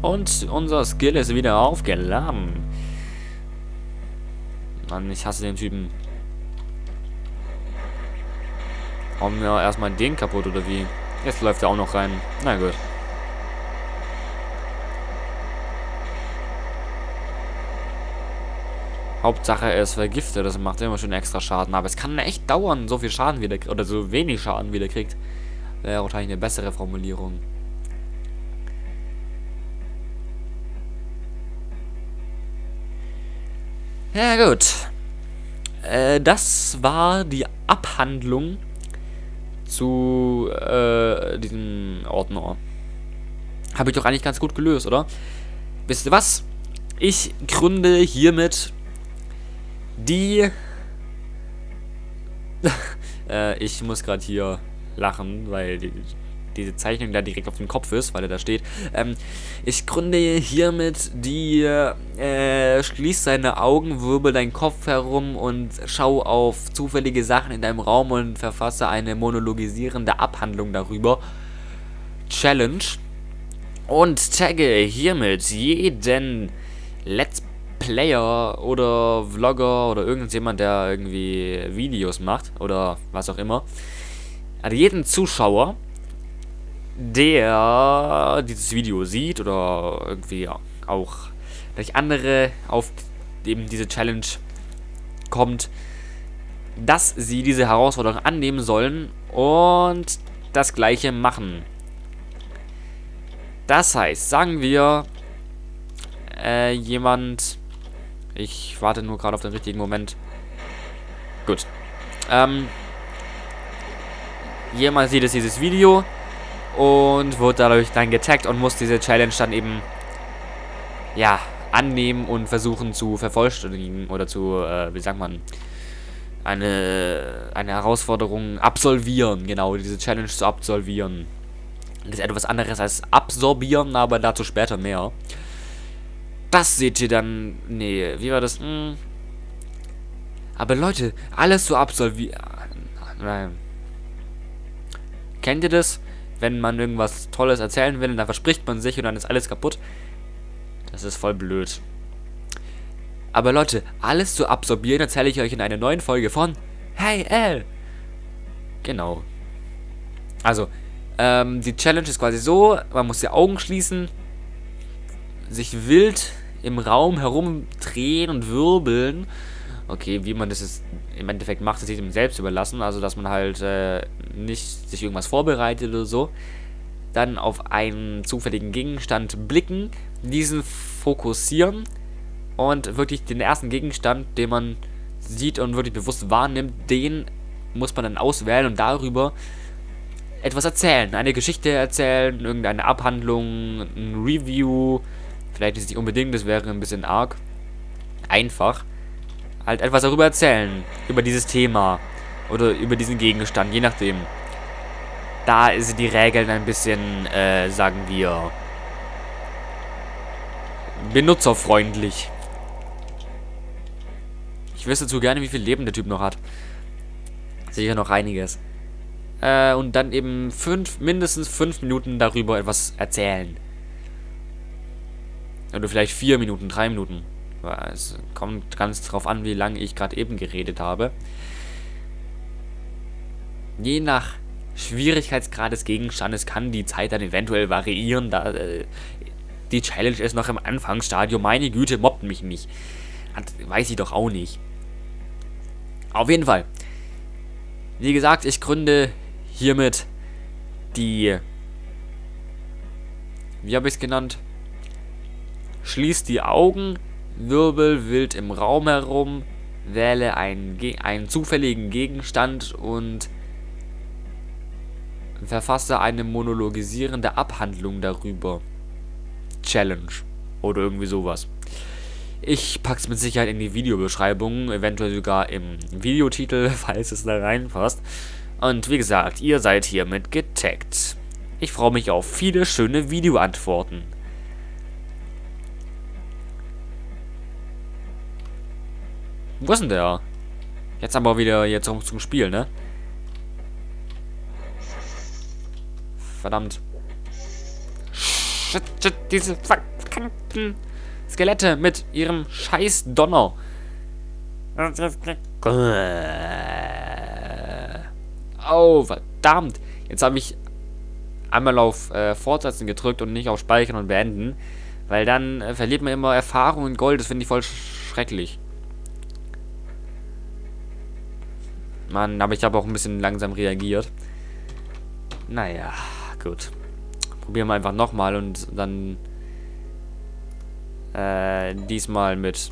Und unser Skill ist wieder aufgeladen. Mann, ich hasse den Typen. Hauen wir erstmal den kaputt, oder wie? Jetzt läuft er auch noch rein. Na gut. Hauptsache er ist vergiftet, das macht immer schon extra Schaden. Aber es kann echt dauern, so viel Schaden wieder, oder so wenig Schaden wieder kriegt. Wäre wahrscheinlich eine bessere Formulierung. Ja gut. Das war die Abhandlung zu diesem Ordner. Habe ich doch eigentlich ganz gut gelöst, oder? Wisst ihr was? Ich gründe hiermit die... ich muss gerade hier lachen, weil diese Zeichnung da direkt auf dem Kopf ist, weil er da steht. Ich gründe hiermit die... schließ deine Augen, wirbel deinen Kopf herum und schau auf zufällige Sachen in deinem Raum und verfasse eine monologisierende Abhandlung darüber. Challenge. Und tagge hiermit jeden Let's Player oder Vlogger oder irgendjemand, der irgendwie Videos macht oder was auch immer. Also jeden Zuschauer, der dieses Video sieht oder irgendwie auch durch andere auf eben diese Challenge kommt, dass sie diese Herausforderung annehmen sollen und das gleiche machen. Das heißt, sagen wir, jemand... Ich warte nur gerade auf den richtigen Moment. Gut. Jemand sieht dieses Video und wird dadurch dann getaggt und muss diese Challenge dann eben, ja, annehmen und versuchen zu vervollständigen oder zu, wie sagt man, eine Herausforderung absolvieren. Genau, diese Challenge zu absolvieren. Das ist etwas anderes als absorbieren, aber dazu später mehr. Das seht ihr dann... Nee, wie war das? Aber Leute, alles zu absolvieren... Nein. Kennt ihr das? Wenn man irgendwas Tolles erzählen will, dann verspricht man sich und dann ist alles kaputt. Das ist voll blöd. Aber Leute, alles zu absorbieren erzähle ich euch in einer neuen Folge von Hey L. Genau. Also, die Challenge ist quasi so, man muss die Augen schließen, sich wild im Raum herumdrehen und wirbeln. Okay, wie man das jetzt im Endeffekt macht, das ist ihm selbst überlassen. Also, dass man halt nicht sich irgendwas vorbereitet oder so. Dann auf einen zufälligen Gegenstand blicken, diesen fokussieren und wirklich den ersten Gegenstand, den man sieht und wirklich bewusst wahrnimmt, den muss man dann auswählen und darüber etwas erzählen. Eine Geschichte erzählen, irgendeine Abhandlung, ein Review. Vielleicht ist es nicht unbedingt, das wäre ein bisschen arg. Einfach. Halt etwas darüber erzählen. Über dieses Thema. Oder über diesen Gegenstand, je nachdem. Da sind die Regeln ein bisschen, sagen wir, benutzerfreundlich. Ich wüsste zu gerne, wie viel Leben der Typ noch hat. Sicher noch einiges. Und dann eben mindestens 5 Minuten darüber etwas erzählen. Oder vielleicht 4 Minuten, 3 Minuten. Es kommt ganz drauf an, wie lange ich gerade eben geredet habe. Je nach Schwierigkeitsgrad des Gegenstandes kann die Zeit dann eventuell variieren, da die Challenge ist noch im Anfangsstadium. Meine Güte, mobbt mich nicht. Weiß ich doch auch nicht. Auf jeden Fall. Wie gesagt, ich gründe hiermit die... Wie habe ich es genannt? Schließ die Augen, wirbel wild im Raum herum, wähle einen zufälligen Gegenstand und verfasse eine monologisierende Abhandlung darüber. Challenge. Oder irgendwie sowas. Ich pack's mit Sicherheit in die Videobeschreibung, eventuell sogar im Videotitel, falls es da reinpasst. Und wie gesagt, ihr seid hiermit getaggt. Ich freue mich auf viele schöne Videoantworten. Wo ist denn der? Jetzt aber wieder zum Spiel, ne? Verdammt. Shit, diese... Fuck. verdammten Skelette mit ihrem scheiß Donner. Oh, verdammt. Jetzt habe ich einmal auf Fortsetzen gedrückt und nicht auf Speichern und Beenden. Weil dann verliert man immer Erfahrung und Gold. Das finde ich voll schrecklich. Mann, aber ich habe auch ein bisschen langsam reagiert. Naja, gut. Probieren wir einfach nochmal und dann diesmal mit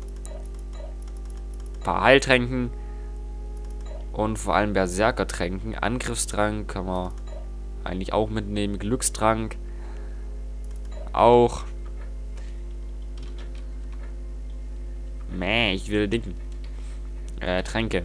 ein paar Heiltränken und vor allem Berserkertränken. Angriffstrank kann man eigentlich auch mitnehmen. Glückstrank auch. Mäh, ich will Dinge. Tränke.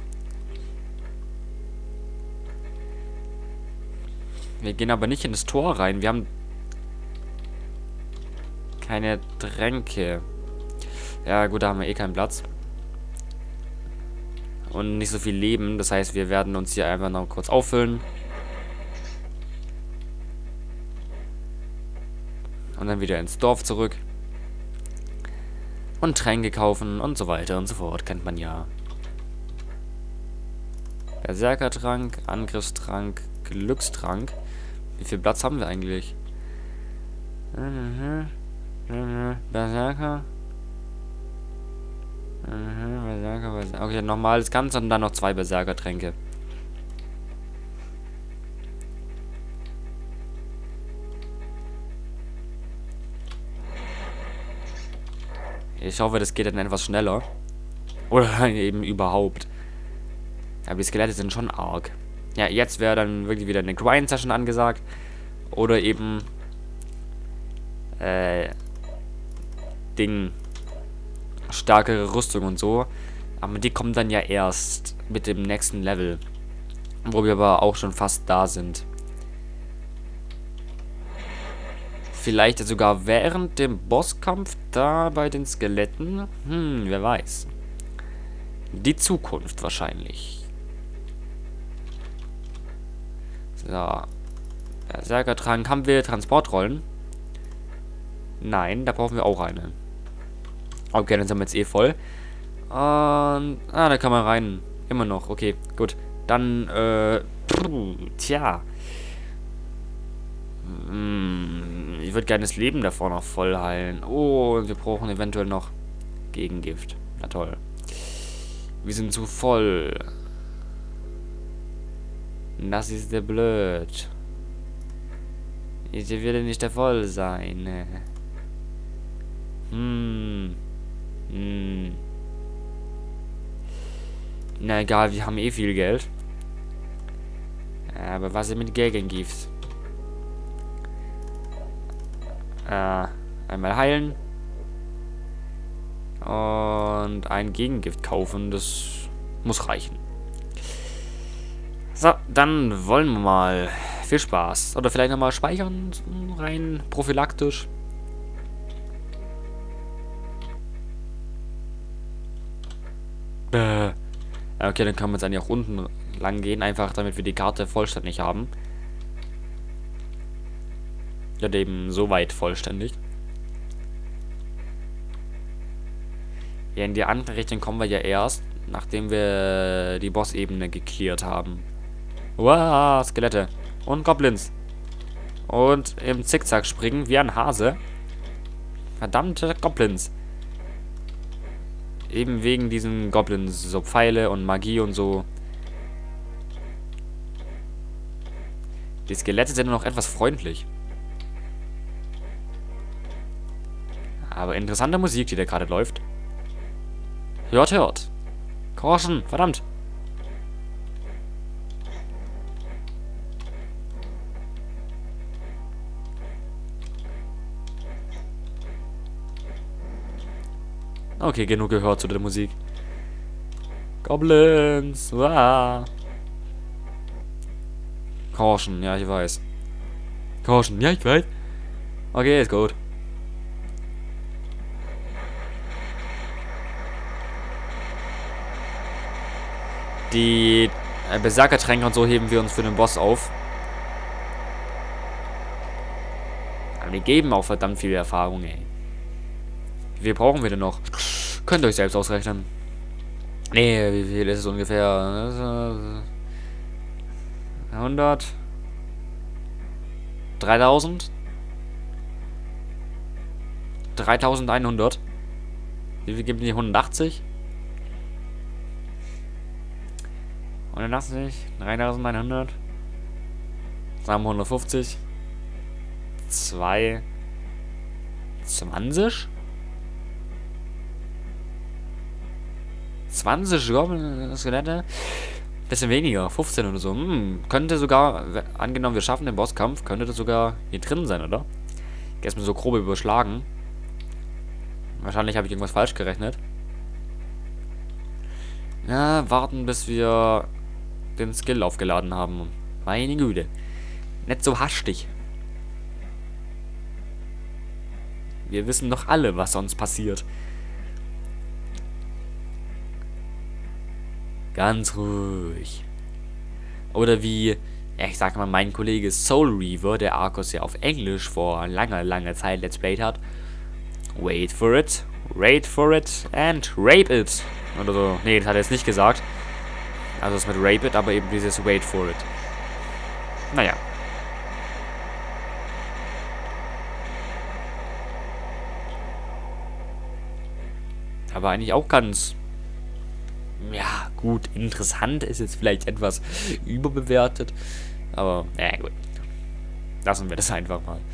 Wir gehen aber nicht in das Tor rein. Wir haben keine Tränke. Ja gut, da haben wir eh keinen Platz. Und nicht so viel Leben. Das heißt, wir werden uns hier einfach noch kurz auffüllen. Und dann wieder ins Dorf zurück. Und Tränke kaufen und so weiter und so fort. Kennt man ja. Berserkertrank, Angriffstrank, Glückstrank. Wie viel Platz haben wir eigentlich? Berserker. Berserker. Okay, nochmal das Ganze und dann noch 2 Berserkertränke. Ich hoffe, das geht dann etwas schneller. Oder eben überhaupt. Aber die Skelette sind schon arg. Ja, jetzt wäre dann wirklich wieder eine Grind-Session angesagt. Oder eben stärkere Rüstung und so. Aber die kommen dann ja erst mit dem nächsten Level. Wo wir aber auch schon fast da sind. Vielleicht sogar während dem Bosskampf da bei den Skeletten. Wer weiß. Die Zukunft wahrscheinlich. So. Berserkertrank. Haben wir Transportrollen? Nein, da brauchen wir auch eine. Okay, dann sind wir jetzt eh voll. Und, da kann man rein. Immer noch, okay, gut. Dann, tja. Ich würde gerne das Leben davor noch voll heilen. Oh, und wir brauchen eventuell noch Gegengift. Na toll. Wir sind zu voll. Das ist der blöd. Ich will nicht der voll sein. Na egal, wir haben eh viel Geld. Aber was ist mit Gegengift? Einmal heilen. Und ein Gegengift kaufen. Das muss reichen. So, dann wollen wir mal. Viel Spaß. Oder vielleicht nochmal speichern. Rein prophylaktisch. Okay, dann kann man jetzt eigentlich auch unten lang gehen. Einfach damit wir die Karte vollständig haben. Ja, eben so weit vollständig. Ja, in die andere Richtung kommen wir ja erst, nachdem wir die Bossebene geklärt haben. Wow, Skelette. Und Goblins. Und im Zickzack springen wie ein Hase. Verdammte Goblins. Eben wegen diesen Goblins. So Pfeile und Magie und so. Die Skelette sind noch etwas freundlich. Aber interessante Musik, die da gerade läuft. Hört, hört. Korschen, verdammt. Okay, genug gehört zu der Musik. Goblins. Wow. Korschen, ja, ich weiß. Korschen, ja, ich weiß. Okay, ist gut. Die Berserkertränke und so heben wir uns für den Boss auf. Aber die geben auch verdammt viel Erfahrung, ey. Wie viel brauchen wir denn noch? Könnt ihr euch selbst ausrechnen. Nee, wie viel ist es ungefähr? 100? 3000? 3100? Wie viel gibt die? 180? 180? 3100? Sagen wir 150? 2? 20? 20 Skelette? Bisschen weniger, 15 oder so. Könnte sogar, angenommen wir schaffen den Bosskampf, könnte das sogar hier drin sein, oder? Jetzt mir so grob überschlagen. Wahrscheinlich habe ich irgendwas falsch gerechnet. Ja, warten, bis wir den Skill aufgeladen haben. Meine Güte. Nicht so hastig. Wir wissen doch alle, was sonst passiert. Ganz ruhig. Oder wie, ja, ich sag mal, mein Kollege Soul Reaver, der Arcos ja auf Englisch vor langer Zeit Let's Played hat. Wait for it and rape it. Oder so. Nee, das hat er jetzt nicht gesagt. Also das mit rape it, aber eben dieses wait for it. Naja. Aber eigentlich auch ganz... Ja, gut, interessant ist jetzt vielleicht etwas überbewertet. Aber, ja gut. Lassen wir das einfach mal.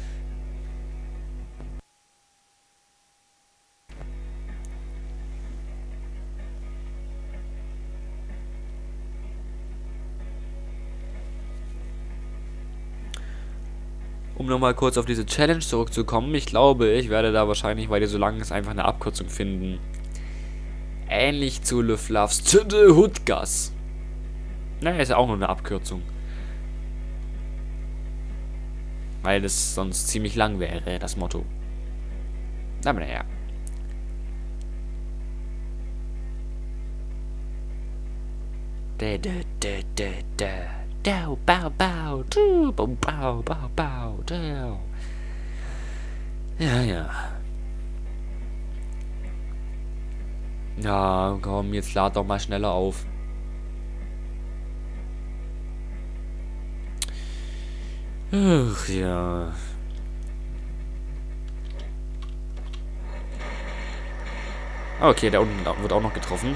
Um nochmal kurz auf diese Challenge zurückzukommen, ich glaube, ich werde da wahrscheinlich, weil die so lang ist, einfach eine Abkürzung finden. Ähnlich zu Le Fluffs to the Hoodgas. Naja, ist ja auch nur eine Abkürzung. Weil das sonst ziemlich lang wäre, das Motto. Aber naja. Ja, ja. Ja, komm, jetzt lad doch mal schneller auf. Ach, ja. Okay, da unten wird auch noch getroffen.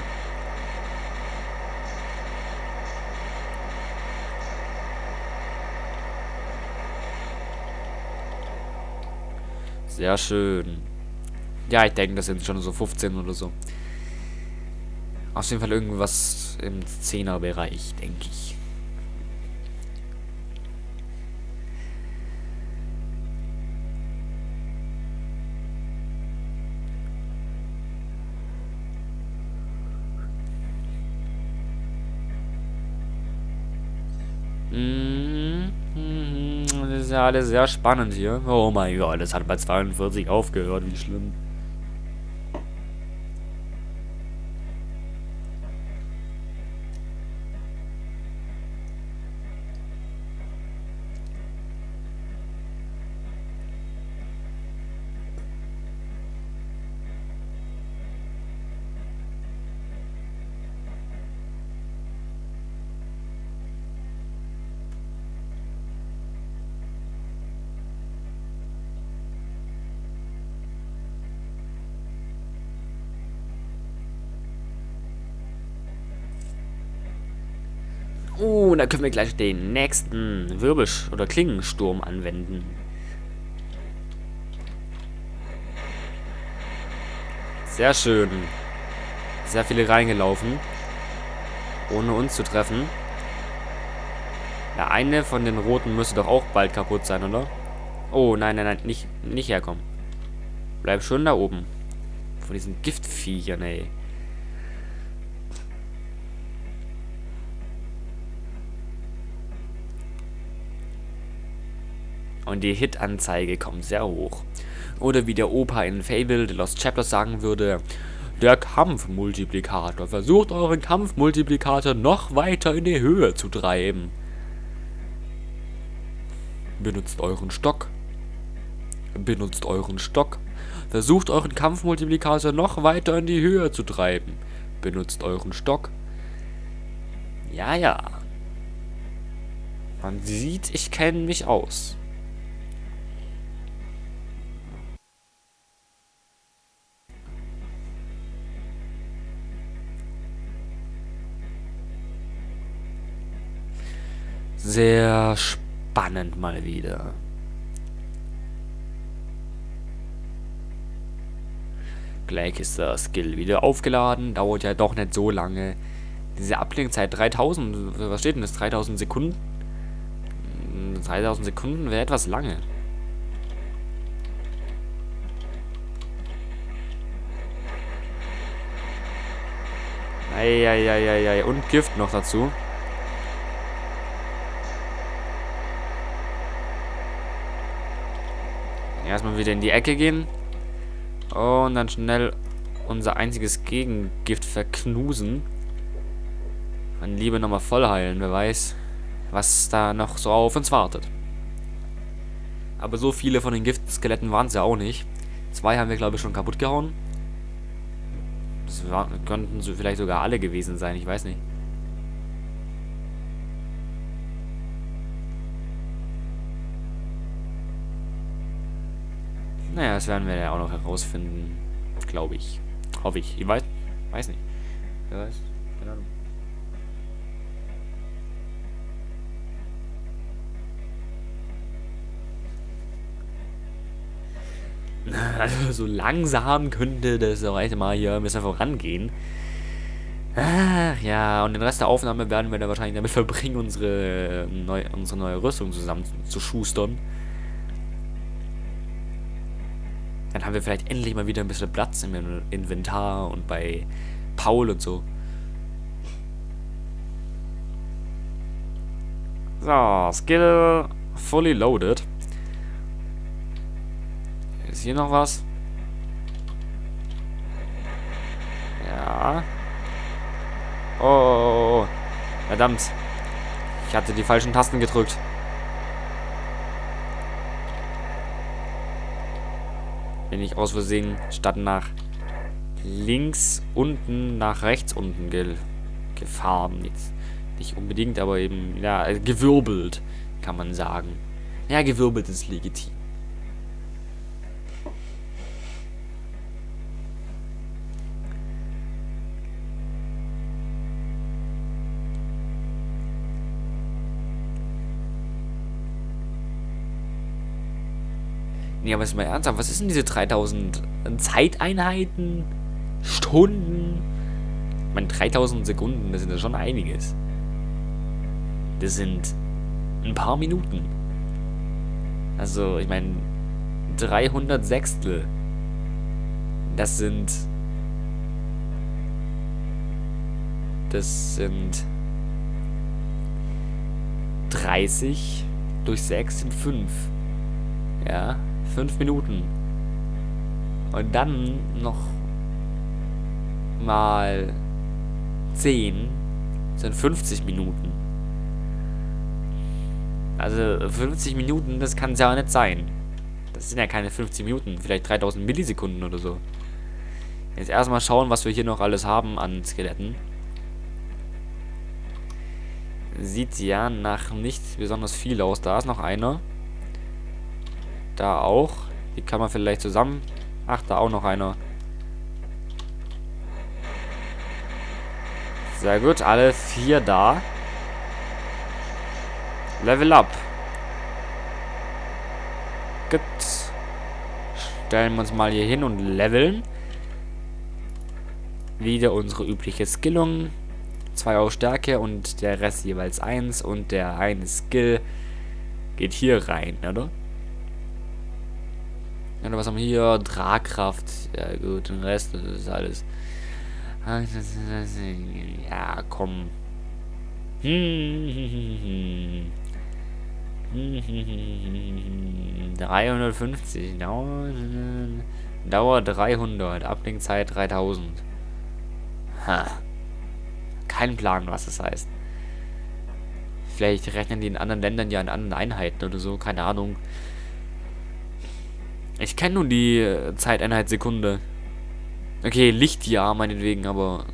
Sehr schön. Ja, ich denke, das sind schon so 15 oder so. Auf jeden Fall irgendwas im 10er-Bereich, denke ich. Das ist ja alles sehr spannend hier. Oh mein Gott, das hat bei 42 aufgehört, wie schlimm. Da können wir gleich den nächsten oder Klingensturm anwenden. Sehr schön. Sehr viele reingelaufen. Ohne uns zu treffen. Der eine von den roten müsste doch auch bald kaputt sein, oder? Oh, nein, nicht herkommen. Bleib schön da oben. Von diesen Giftviechern, ey. Und die Hit-Anzeige kommt sehr hoch. Oder wie der Opa in Fable The Lost Chapters sagen würde, der Kampfmultiplikator. Versucht euren Kampfmultiplikator noch weiter in die Höhe zu treiben. Benutzt euren Stock. Benutzt euren Stock. Versucht euren Kampfmultiplikator noch weiter in die Höhe zu treiben. Benutzt euren Stock. Ja, ja. Man sieht, ich kenne mich aus. Sehr spannend mal wieder. Gleich ist der Skill wieder aufgeladen. Dauert ja doch nicht so lange. Diese Abklingzeit 3000, was steht denn das? 3000 Sekunden? 3000 Sekunden wäre etwas lange. Eieieiei. Und Gift noch dazu. Erstmal wieder in die Ecke gehen. Und dann schnell unser einziges Gegengift verknusen. Und lieber nochmal voll heilen. Wer weiß, was da noch so auf uns wartet. Aber so viele von den Giftskeletten waren es ja auch nicht. 2 haben wir, glaube ich, schon kaputt gehauen. Das könnten so vielleicht sogar alle gewesen sein. Ich weiß nicht. Naja, das werden wir ja auch noch herausfinden. Glaube ich. Hoffe ich. Ich weiß nicht. Wer weiß? Keine Ahnung. Also so langsam könnte das heute mal hier ein bisschen vorangehen. Ach ja, und den Rest der Aufnahme werden wir dann wahrscheinlich damit verbringen, unsere neue Rüstung zusammen zu schustern. Dann haben wir vielleicht endlich mal wieder ein bisschen Platz im Inventar und bei Paul und so. So, Skill fully loaded. Ist hier noch was? Ja. Oh. Verdammt. Ich hatte die falschen Tasten gedrückt. Bin ich aus Versehen statt nach links unten nach rechts unten gefahren. Jetzt nicht unbedingt, aber eben, ja, gewirbelt, kann man sagen. Ja, gewirbelt ist legitim. Nee, aber ist mal ernsthaft, was ist denn diese 3000 Zeiteinheiten? Stunden? Ich meine, 3000 Sekunden, das sind ja schon einiges. Das sind ein paar Minuten. Also, ich meine, 300 Sechstel. Das sind 30 durch 6 sind 5. Ja, 5 Minuten. Und dann noch mal 10 sind 50 Minuten. Also 50 Minuten, das kann es ja auch nicht sein. Das sind ja keine 50 Minuten, vielleicht 3000 Millisekunden oder so. Jetzt erstmal schauen, was wir hier noch alles haben an Skeletten. Sieht ja nach nicht besonders viel aus. Da ist noch einer. Da auch. Die kann man vielleicht zusammen... Ach, da auch noch einer. Sehr gut, alle 4 da. Level up. Gut. Stellen wir uns mal hier hin und leveln. Wieder unsere übliche Skillung. 2 auf Stärke und der Rest jeweils 1. Und der eine Skill geht hier rein, oder? Ja, was haben wir hier? Tragkraft. Ja gut, den Rest, das ist alles. Ja, komm. 350. Dauer 300. Abklingzeit 3000. Ha. Kein Plan, was das heißt. Vielleicht rechnen die in anderen Ländern ja in anderen Einheiten oder so. Keine Ahnung. Ich kenne nur die Zeiteinheit Sekunde. Okay, Lichtjahr meinetwegen, aber...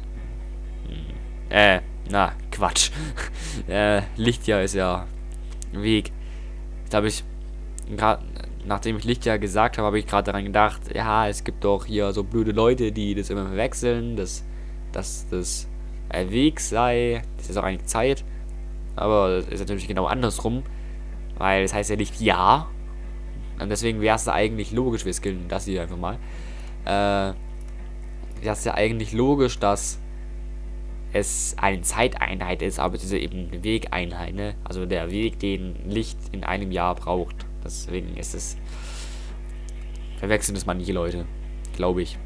na, Quatsch. Lichtjahr ist ja Weg. Da habe ich gerade, nachdem ich Lichtjahr gesagt habe, habe ich gerade daran gedacht, ja, es gibt doch hier so blöde Leute, die das immer verwechseln, dass das Weg sei. Das ist auch eigentlich Zeit. Aber das ist natürlich genau andersrum, weil es heißt ja Lichtjahr. Und deswegen wäre es ja eigentlich logisch, wir skillen das hier einfach mal. Wäre es ja eigentlich logisch, dass es eine Zeiteinheit ist, aber es ist eben eine Wegeinheit, ne? Also der Weg, den Licht in einem Jahr braucht. Deswegen ist es... Verwechseln das manche Leute, glaube ich.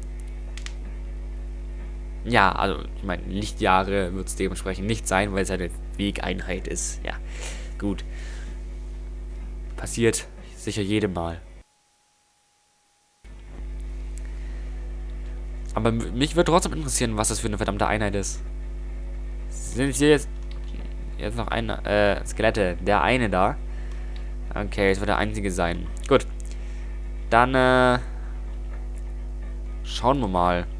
Ja, also ich meine, Lichtjahre wird es dementsprechend nicht sein, weil es eine Wegeinheit ist. Ja, gut. Passiert sicher jedem Mal. Aber mich würde trotzdem interessieren, was das für eine verdammte Einheit ist. Sind hier jetzt noch Skelette? Der eine da. Okay, es wird der einzige sein. Gut. Dann, schauen wir mal.